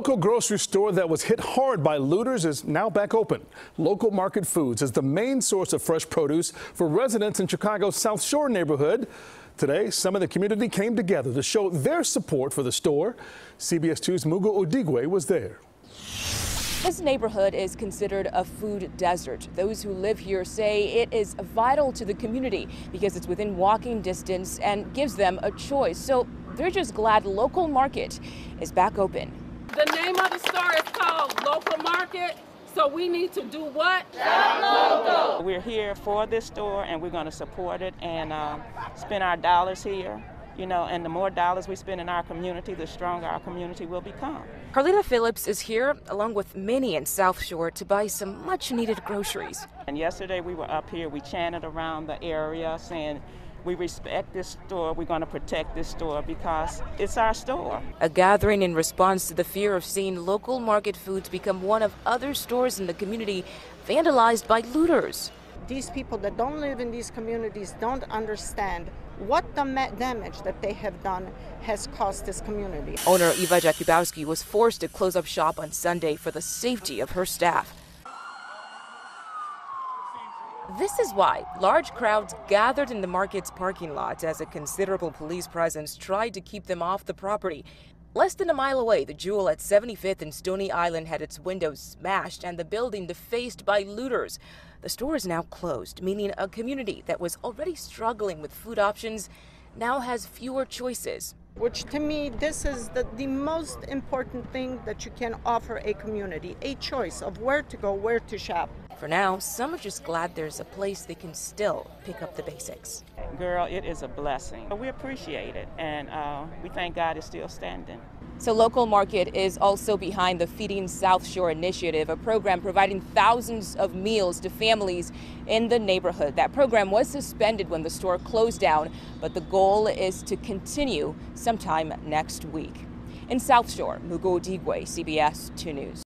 Local grocery store that was hit hard by looters is now back open. Local Market Foods is the main source of fresh produce for residents in Chicago's South Shore neighborhood. Today, some of the community came together to show their support for the store. CBS 2's Mugo Odigwe was there. This neighborhood is considered a food desert. Those who live here say it is vital to the community because it's within walking distance and gives them a choice. So they're just glad Local Market is back open. The name of the store is called Local Market, so we need to do what? Shop local. We're here for this store and we're going to support it and spend our dollars here. You know, and the more dollars we spend in our community, the stronger our community will become. Carlita Phillips is here, along with many in South Shore, to buy some much-needed groceries. And yesterday we were up here, we chanted around the area saying, we respect this store, we're going to protect this store because it's our store. A gathering in response to the fear of seeing Local Market Foods become one of other stores in the community vandalized by looters. These people that don't live in these communities don't understand what the damage that they have done has cost this community. Owner Eva Jakubowski was forced to close up shop on Sunday for the safety of her staff. This is why large crowds gathered in the market's parking lot as a considerable police presence tried to keep them off the property. Less than a mile away, the Jewel at 75th and Stony Island had its windows smashed and the building defaced by looters. The store is now closed, meaning a community that was already struggling with food options now has fewer choices. Which to me, this is the most important thing that you can offer a community, a choice of where to go, where to shop. For now, some are just glad there's a place they can still pick up the basics. Girl, it is a blessing. We appreciate it, and we thank God it's still standing. So Local Market is also behind the Feeding South Shore initiative, a program providing thousands of meals to families in the neighborhood. That program was suspended when the store closed down, but the goal is to continue sometime next week. In South Shore, Mugo Odigwe, CBS 2 News.